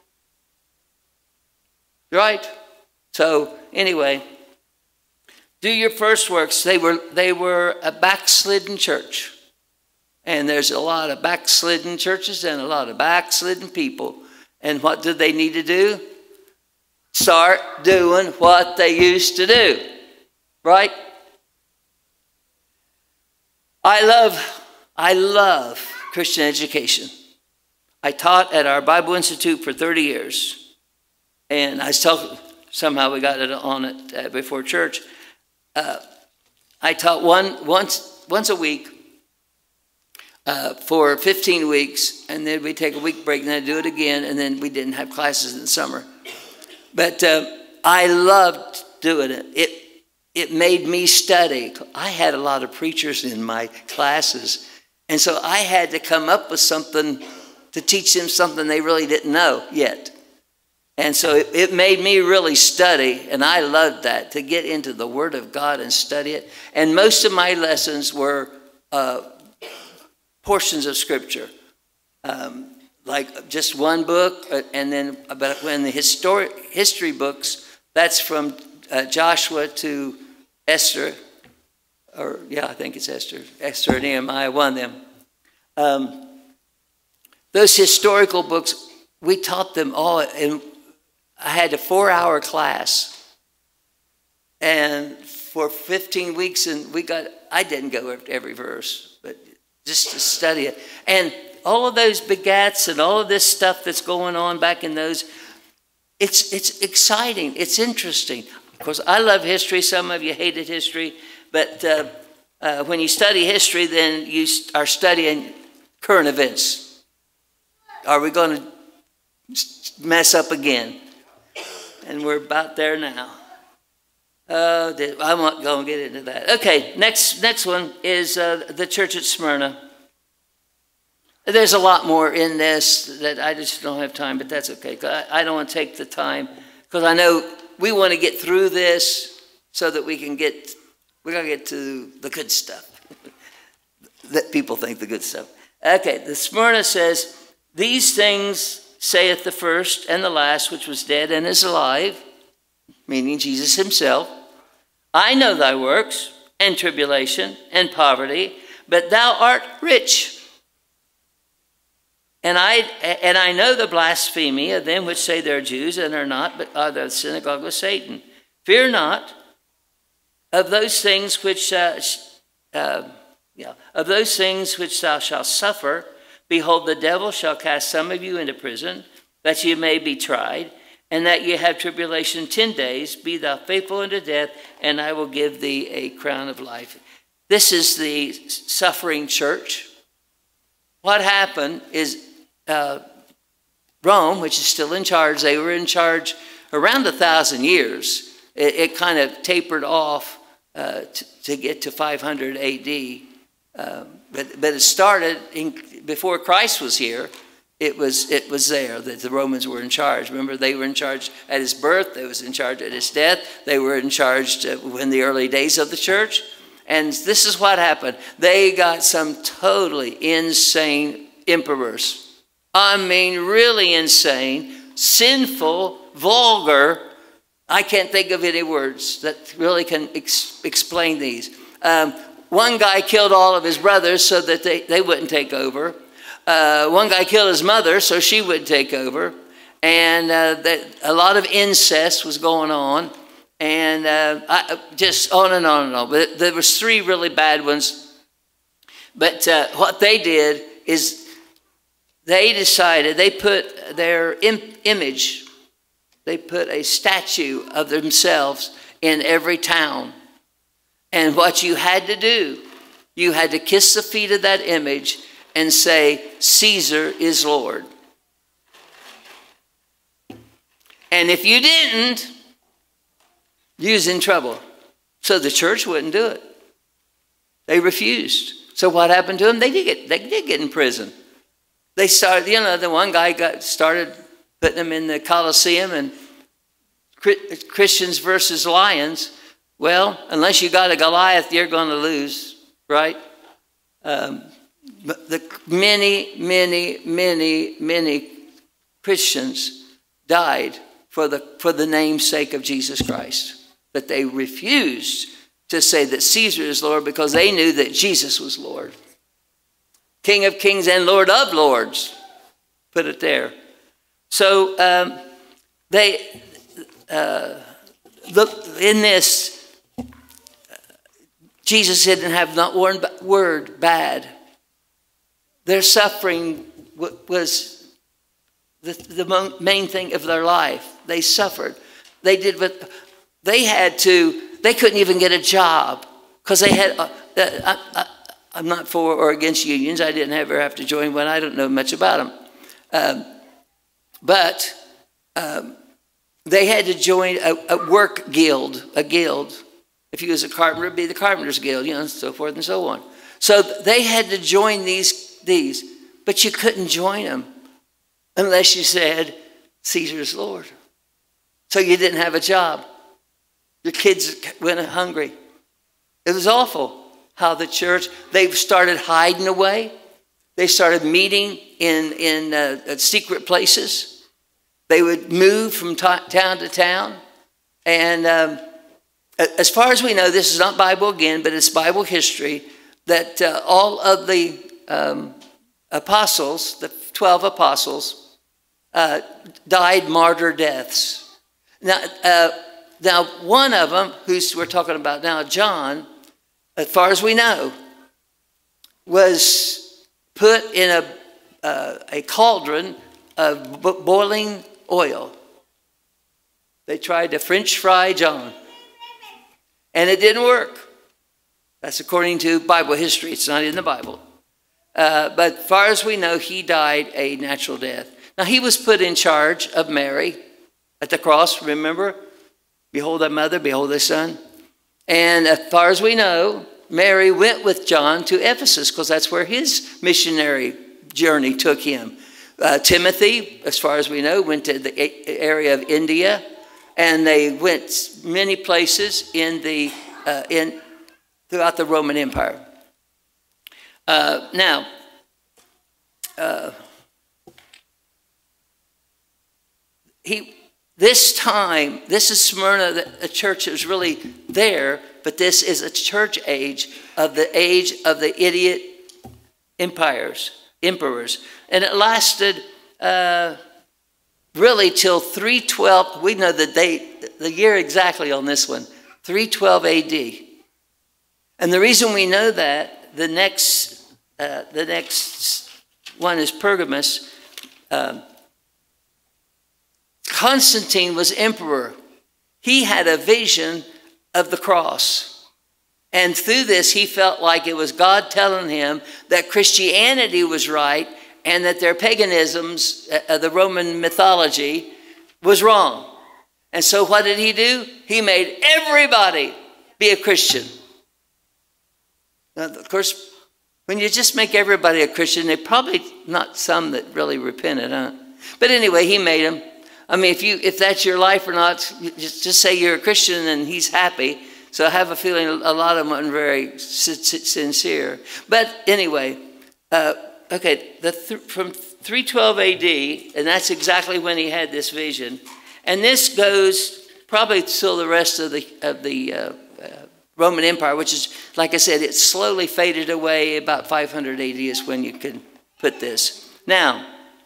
Right? So anyway, do your first works. They were, they were a backslidden church. And there's a lot of backslidden churches and a lot of backslidden people. And what did they need to do? Start doing what they used to do. Right? I love, I love Christian education. I taught at our Bible Institute for thirty years. And I still, somehow we got it on it uh, before church. Uh, I taught one once, once a week uh, for fifteen weeks. And then we take a week break and then do it again. And then we didn't have classes in the summer. But uh, I loved doing it. It It made me study. I had a lot of preachers in my classes. And so I had to come up with something to teach them something they really didn't know yet. And so it, it made me really study. And I loved that, to get into the Word of God and study it. And most of my lessons were uh, portions of Scripture. Um, like just one book. And then about when the historic, history books, that's from uh, Joshua to Esther, or yeah, I think it's Esther. Esther and Nehemiah, one of them. Um, those historical books, we taught them all, and I had a four-hour class, and for fifteen weeks, and we got, I didn't go to every verse, but just to study it. And all of those begats and all of this stuff that's going on back in those, it's, it's exciting, it's interesting. Of course, I love history. Some of you hated history. But uh, uh, when you study history, then you are studying current events. Are we going to mess up again? And we're about there now. Uh, I'm not going to get into that. Okay, next, next one is uh, the church at Smyrna. There's a lot more in this that I just don't have time, but that's okay. I, I don't want to take the time because I know we want to get through this so that we can get, we're going to get to the good stuff. That people think the good stuff. Okay, the Smyrna says, these things saith the first and the last, which was dead and is alive, meaning Jesus himself. I know thy works and tribulation and poverty, but thou art rich. And I, and I know the blasphemy of them which say they're Jews and are not, but are the synagogue of Satan. Fear not of those things which, uh, uh, yeah, of those things which thou shalt suffer. Behold, the devil shall cast some of you into prison, that you may be tried, and that you have tribulation ten days. Be thou faithful unto death, and I will give thee a crown of life. This is the suffering church. What happened is uh, Rome, which is still in charge, they were in charge around a thousand years. It, it kind of tapered off uh, to, to get to five hundred A D. Um, but, but it started in, before Christ was here. it was, it was there that the Romans were in charge. Remember, they were in charge at his birth. They was in charge at his death. They were in charge in the early days of the church. And this is what happened. They got some totally insane emperors. I mean, really insane, sinful, vulgar. I can't think of any words that really can ex explain these. Um, one guy killed all of his brothers so that they, they wouldn't take over. Uh, one guy killed his mother so she wouldn't take over. And uh, that, a lot of incest was going on. And uh, I, just on and on and on. But there was three really bad ones. But uh, what they did is they decided, they put their im image, they put a statue of themselves in every town. And what you had to do, you had to kiss the feet of that image and say, Caesar is Lord. And if you didn't, you was in trouble. So the church wouldn't do it. They refused. So what happened to them? They did get, they did get in prison. They started, you know, the one guy got started putting them in the Colosseum and Christians versus lions. Well, unless you got a Goliath, you're going to lose, right? Um, but the many, many, many, many Christians died for the, for the name's sake of Jesus Christ. But they refused to say that Caesar is Lord because they knew that Jesus was Lord. King of kings and Lord of lords. Put it there. So um, they, uh, look, in this, Jesus didn't have not one word bad. Their suffering was the, the main thing of their life. They suffered. They did what they had to, they couldn't even get a job because they had, uh, uh, I, I, I'm not for or against unions. I didn't ever have to join one. I don't know much about them. Um, but um, they had to join a, a work guild, a guild. If you was a carpenter, it'd be the Carpenters Guild, you know, and so forth and so on. So they had to join these, these, but you couldn't join them unless you said, Caesar's Lord. So you didn't have a job. Your kids went hungry. It was awful how the church, they started hiding away. They started meeting in, in uh, secret places. They would move from town to town. And um, as far as we know, this is not Bible again, but it's Bible history, that uh, all of the um, apostles, the twelve apostles, uh, died martyr deaths. Now, uh, now, one of them, who we're talking about now, John, as far as we know, was put in a, uh, a cauldron of boiling oil. They tried to French fry John. And it didn't work. That's according to Bible history. It's not in the Bible. Uh, but as far as we know, he died a natural death. Now, he was put in charge of Mary at the cross, remember? Behold thy mother, behold thy son. And as far as we know, Mary went with John to Ephesus because that's where his missionary journey took him. Uh, Timothy, as far as we know, went to the area of India. And they went many places in the, uh, in, throughout the Roman Empire. Uh, now, uh, he, this time, this is Smyrna, the church is really there, but this is a church age of the age of the idiot empires, emperors. And it lasted uh, really till three twelve, we know the date, the year exactly on this one, three twelve A D. And the reason we know that, the next, uh, the next one is Pergamus. Um, Constantine was emperor. He had a vision of the cross. And through this, he felt like it was God telling him that Christianity was right and that their paganisms, uh, the Roman mythology, was wrong. And so what did he do? He made everybody be a Christian. Now, of course, When you just make everybody a Christian, they probably not some that really repented, huh? But anyway, he made them. I mean, if you if that's your life or not, just, just say you're a Christian and he's happy. So I have a feeling a lot of them aren't very sincere. But anyway, uh, okay, the th from three twelve A D, and that's exactly when he had this vision. And this goes probably till the rest of the of the uh, uh, Roman Empire, which is, like I said, it slowly faded away. About five hundred A D is when you can put this. Now,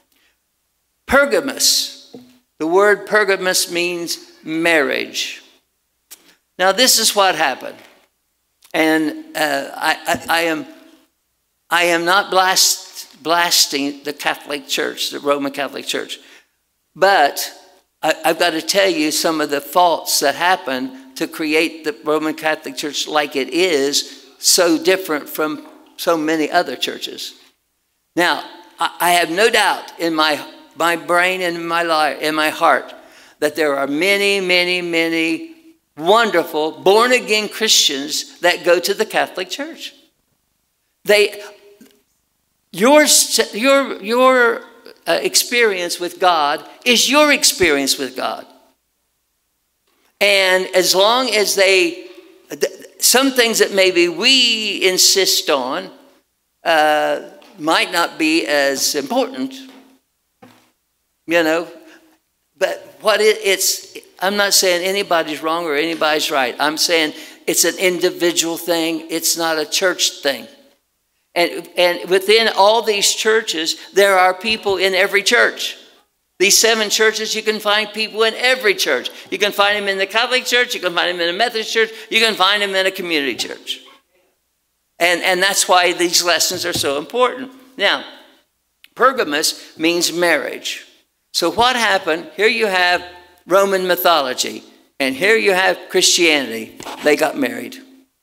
Pergamus. The word Pergamus means marriage. Now, this is what happened, and uh, I, I, I am I am not blast, blasting the Catholic Church, the Roman Catholic Church, but I, I've got to tell you some of the faults that happened to create the Roman Catholic Church like it is, so different from so many other churches. Now, I, I have no doubt in my my brain and in my life, in my heart, that there are many, many, many wonderful born-again Christians that go to the Catholic Church. They, your, your, your uh, experience with God is your experience with God. And as long as they, some things that maybe we insist on uh, might not be as important, you know, but what it, it's, I'm not saying anybody's wrong or anybody's right. I'm saying it's an individual thing. It's not a church thing. And, and within all these churches, there are people in every church. These seven churches, you can find people in every church. You can find them in the Catholic Church. You can find them in a Methodist church. You can find them in a community church. And, and that's why these lessons are so important. Now, Pergamus means marriage. So what happened? Here you have Roman mythology, and here you have Christianity. They got married.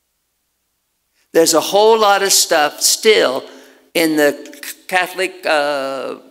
There's a whole lot of stuff still in the Catholic uh,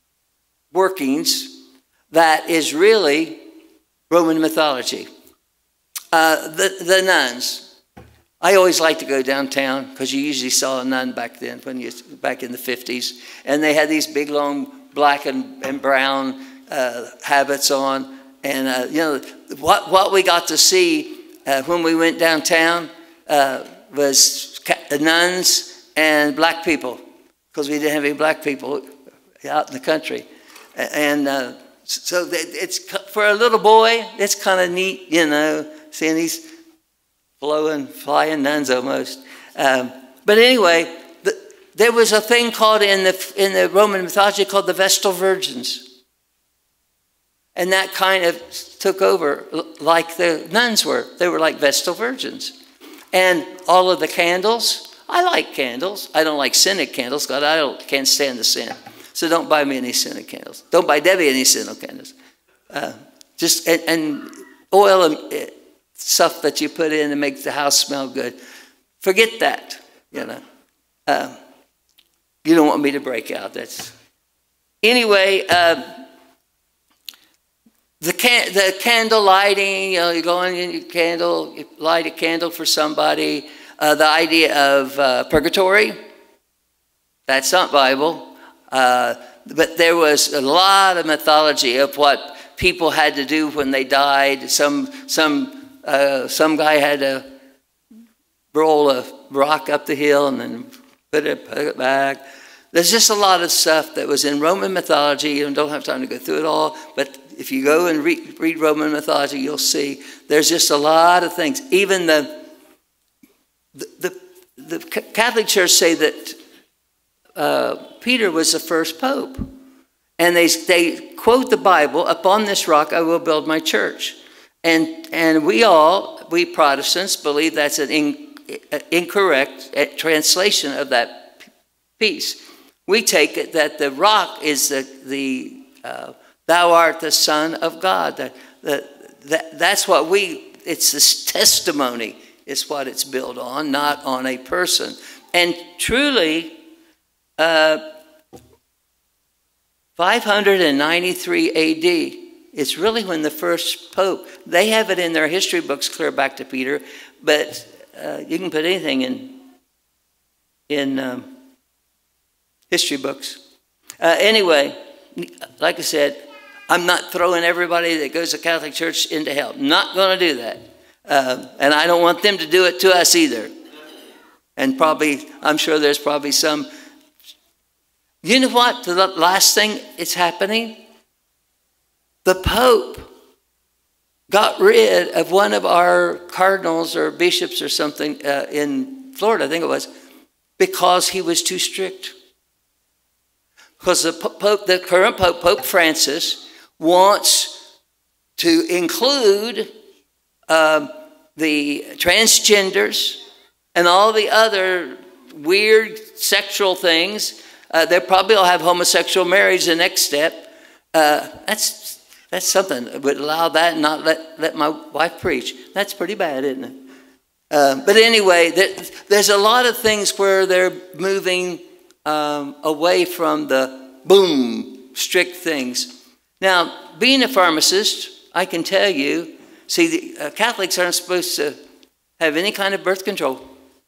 workings that is really Roman mythology. Uh, the, the nuns. I always like to go downtown because you usually saw a nun back then, when you back in the fifties, and they had these big, long black and, and brown uh, habits on. And, uh, you know, what, what we got to see uh, when we went downtown uh, was nuns and black people, because we didn't have any black people out in the country. And uh, so it's, for a little boy, it's kind of neat, you know, seeing these flowing, flying nuns almost. Um, but anyway, the, there was a thing called in the, in the Roman mythology called the Vestal Virgins. And that kind of took over like the nuns were. They were like Vestal Virgins. And all of the candles, I like candles. I don't like scented candles because I don't, can't stand the scent. So don't buy me any scented candles. Don't buy Debbie any scented candles. Uh, just and, and oil and uh, stuff that you put in to make the house smell good. Forget that, you know. Uh, you don't want me to break out. That's anyway. Uh, The, can, the candle lighting, you know, you go in and you candle, you light a candle for somebody. Uh, the idea of uh, purgatory, that's not Bible. Uh, but there was a lot of mythology of what people had to do when they died. Some, some, uh, some guy had to roll a rock up the hill and then put it, put it back. There's just a lot of stuff that was in Roman mythology. You don't have time to go through it all, but if you go and read, read Roman mythology, you'll see there's just a lot of things. Even the, the, the, the Catholic Church say that uh, Peter was the first pope. And they, they quote the Bible, "Upon this rock I will build my church." And, and we all, we Protestants, believe that's an in, incorrect translation of that piece. We take it that the rock is the, the uh, thou art the Son of God. That, that, that, that's what we, it's this testimony is what it's built on, not on a person. And truly, uh, five hundred ninety-three A D is really when the first pope, they have it in their history books clear back to Peter, but uh, you can put anything in, in um, history books. Uh, anyway, like I said, I'm not throwing everybody that goes to Catholic Church into hell. Not going to do that. Uh, and I don't want them to do it to us either. And probably, I'm sure there's probably some. You know what? The last thing is happening? The Pope got rid of one of our cardinals or bishops or something uh, in Florida, I think it was, because he was too strict. Because the Pope, the current Pope, Pope Francis, wants to include um, the transgenders and all the other weird sexual things. Uh, they probably will have homosexual marriage the next step. Uh, that's that's something that would allow that and not let, let my wife preach. That's pretty bad, isn't it? Uh, but anyway, there, there's a lot of things where they're moving um, away from the boom, strict things. Now, being a pharmacist, I can tell you, see, the uh, Catholics aren't supposed to have any kind of birth control.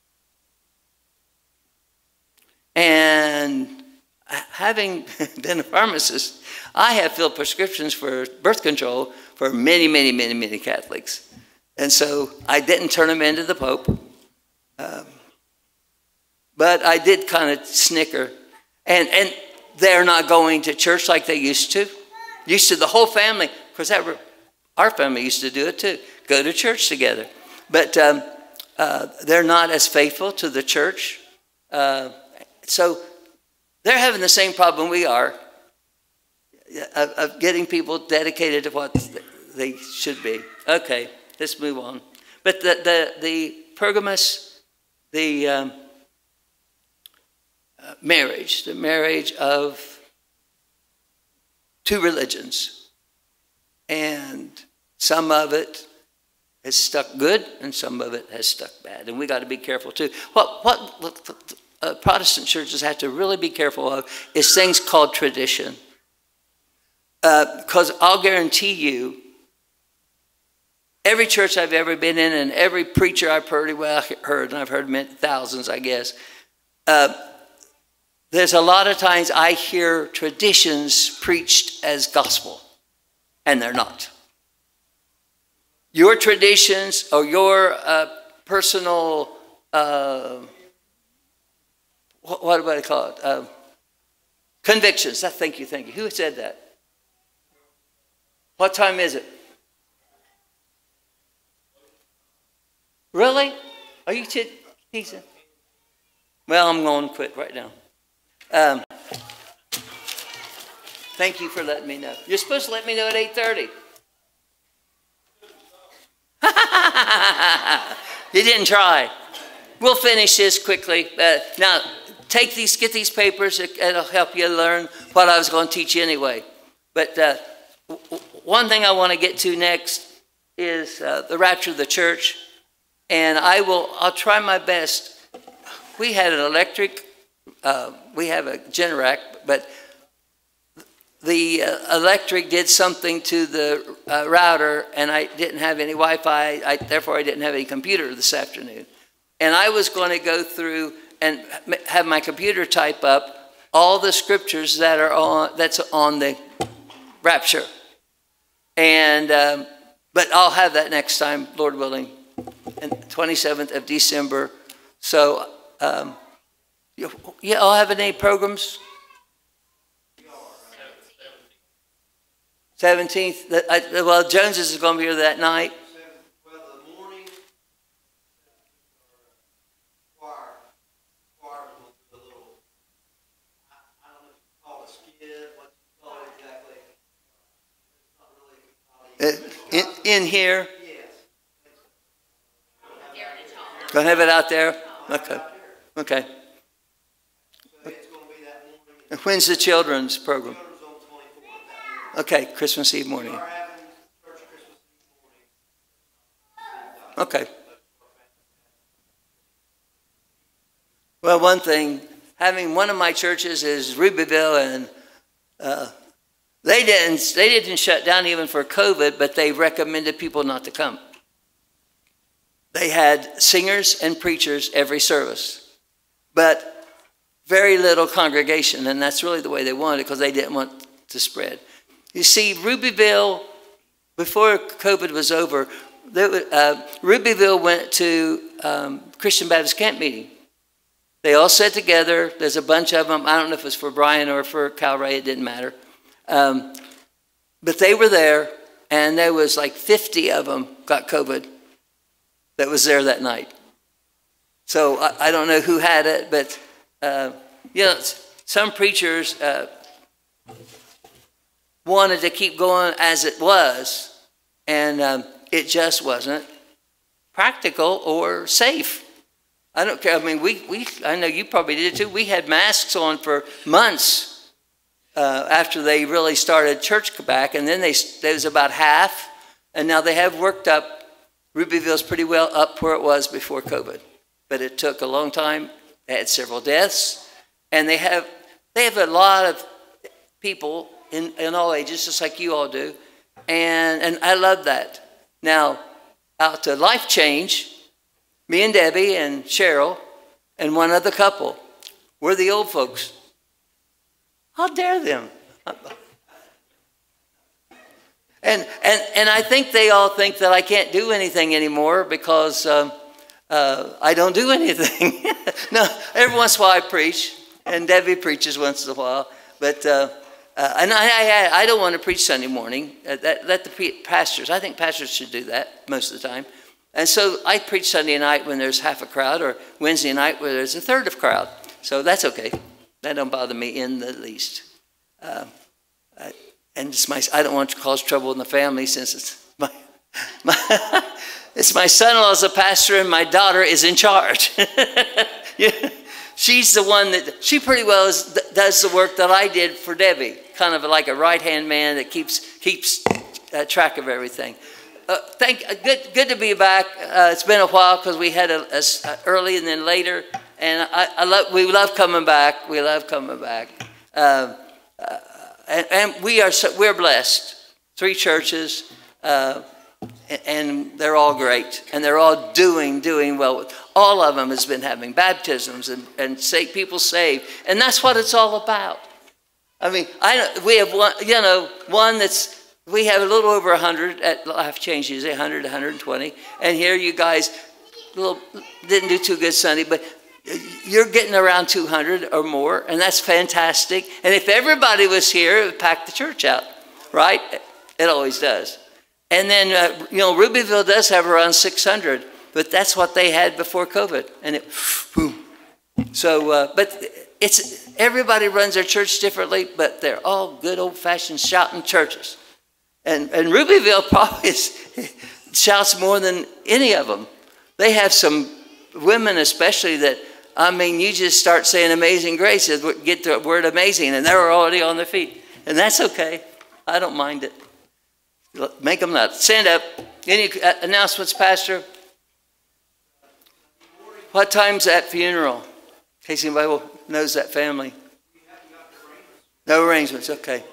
And having been a pharmacist, I have filled prescriptions for birth control for many, many, many, many Catholics. And so I didn't turn them into the Pope. Um, but I did kind of snicker. And, and they're not going to church like they used to. Used to the whole family, because our family used to do it too, go to church together. But um, uh, they're not as faithful to the church. Uh, so they're having the same problem we are of, of getting people dedicated to what they should be. Okay, let's move on. But the, the, the Pergamus, the um, uh, marriage, the marriage of two religions. And some of it has stuck good and some of it has stuck bad. And we got to be careful too. What, what uh, Protestant churches have to really be careful of is things called tradition. Because uh, I'll guarantee you, every church I've ever been in and every preacher I've pretty well heard, and I've heard thousands, I guess, uh, there's a lot of times I hear traditions preached as gospel, and they're not. Your traditions or your uh, personal, uh, what, what do I call it? Uh, convictions. Thank you, thank you. Who said that? What time is it? Really? Are you teasing? Well, I'm going to quit right now. Um, thank you for letting me know. You're supposed to let me know at eight thirty. You didn't try. We'll finish this quickly. Uh, now, take these, get these papers. It, it'll help you learn what I was going to teach you anyway. But uh, one thing I want to get to next is uh, the rapture of the church. And I will, I'll try my best. We had an electric, uh, we have a Generac, but the uh, electric did something to the uh, router, and I didn't have any Wi-Fi, I, therefore I didn't have any computer this afternoon. And I was going to go through and have my computer type up all the scriptures that are on, that's on the rapture. And, um, but I'll have that next time, Lord willing. And twenty-seventh of December. So, um, yeah, I'll have any programs? seventeenth. Well, Joneses is going to be here that night. Well, the morning, choir, choir will do a little, I don't know if you call it a skit, what you call it exactly. It's not really. In, in here? Gonna have it out there? Okay. Okay. When's the children's program? Okay, Christmas Eve morning. Okay. Well, one thing, having one of my churches is Rubyville, and uh, they didn't they didn't shut down even for COVID, but they recommended people not to come. They had singers and preachers every service. But very little congregation, and that's really the way they wanted it because they didn't want to spread. You see, Rubyville, before COVID was over, there, uh, Rubyville went to um, Christian Baptist camp meeting. They all sat together. There's a bunch of them. I don't know if it was for Brian or for Cal Ray. It didn't matter. Um, but they were there, and there was like fifty of them got COVID that was there that night. So I, I don't know who had it, but uh, you know, some preachers uh, wanted to keep going as it was, and um, it just wasn't practical or safe. I don't care. I mean, we, we I know you probably did too. We had masks on for months uh, after they really started church back, and then they there was about half, and now they have worked up. Rubyville's pretty well up where it was before COVID, but it took a long time. They had several deaths, and they have they have a lot of people in, in all ages, just like you all do, and and I love that. Now, out to Life Change. Me and Debbie and Cheryl and one other couple. We're the old folks. How dare them? And, and, and I think they all think that I can't do anything anymore because um, uh, I don't do anything. No, every once in a while I preach, and Debbie preaches once in a while. But uh, uh, and I, I, I don't want to preach Sunday morning. Uh, that, let the pastors, I think pastors should do that most of the time. And so I preach Sunday night when there's half a crowd, or Wednesday night where there's a third of crowd. So that's okay. That don't bother me in the least. Uh, I, and it's my, I don't want to cause trouble in the family since it's my, my, it's my son-in-law's a pastor and my daughter is in charge. Yeah. She's the one that, she pretty well is, does the work that I did for Debbie. Kind of like a right-hand man that keeps, keeps uh, track of everything. Uh, thank, uh, good, good to be back. Uh, it's been a while because we had a, a, a early and then later, and I, I love. We love coming back. We love coming back, uh, uh, and, and we are so, we're blessed. Three churches, uh, and they're all great, and they're all doing doing well. All of them has been having baptisms and and say, people saved, and that's what it's all about. I mean, I we have one, you know, one that's. We have a little over one hundred at Life Change, usually one hundred, one hundred twenty. And here you guys little, didn't do too good Sunday, but you're getting around two hundred or more, and that's fantastic. And if everybody was here, it would pack the church out, right? It always does. And then, uh, you know, Rubyville does have around six hundred, but that's what they had before COVID. And it, boom. So, uh, but it's, everybody runs their church differently, but they're all good old-fashioned shouting churches. And, and Rubyville probably is, shouts more than any of them. They have some women especially that, I mean, you just start saying Amazing Grace, get the word amazing, and they're already on their feet. And that's okay. I don't mind it. Make them nuts. Stand up. Any announcements, Pastor? What time's that funeral? In case anybody knows that family. No arrangements, okay.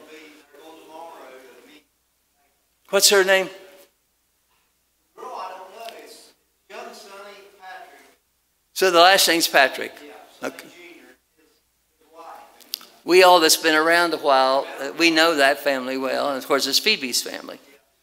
What's her name? Girl, I don't know. It's young Sonny Patrick. So the last name's Patrick. Yeah, okay. Junior, his, his wife. We all that's been around a while, uh, we know that family well, and of course it's Phoebe's family.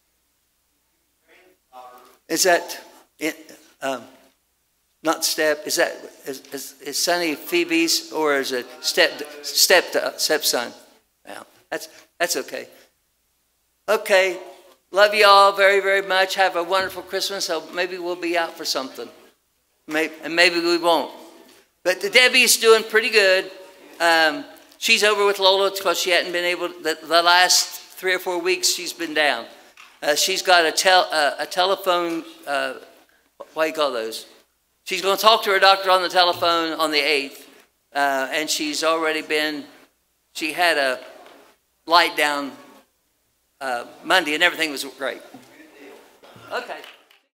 Is that it, um, not step? Is that is, is, is Sonny Phoebe's, or is it step step stepson? Yeah, that's that's okay. Okay. Love you all very, very much. Have a wonderful Christmas. So maybe we'll be out for something. Maybe, and maybe we won't. But Debbie's doing pretty good. Um, she's over with Lola because she hadn't been able to, the, the last three or four weeks she's been down. Uh, she's got a, tel, uh, a telephone, uh, what do you call those? She's going to talk to her doctor on the telephone on the eighth. Uh, and she's already been, she had a light down Uh, Monday, and everything was great. Okay.